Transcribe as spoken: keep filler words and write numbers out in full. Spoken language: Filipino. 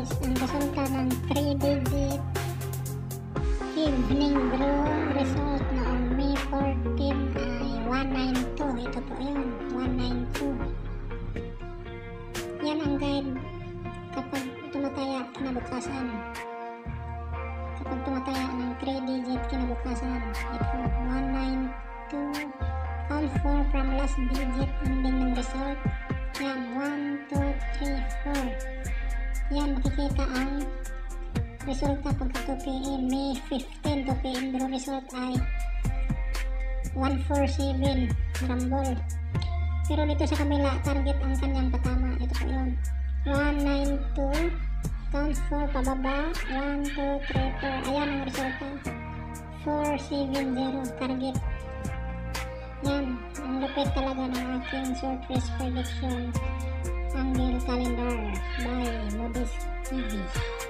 guys, ang resulta ng three digit evening draw result noong May fourteen ay one nine two. Ito po yun, one nine two. Yan ang guide kapag tumataya kinabukasan. Kapag tumataya ng three digit kinabukasan. Ito, one nine two. Count four from last digit ending ng result. Yan, one, two, three, four. Yan, makikita ang resulta pagka two p m May fifteen, two p m draw result ay one four seven rumble. Pero dito sa kabila, target ang kanyang patama. Ito po yun, one nine two. Count four pababa, one, two, three, four. Ayan ang resulta, four seven zero target. Yan, ang lupit talaga ng aking short race prediction angle calendar by Modest T V.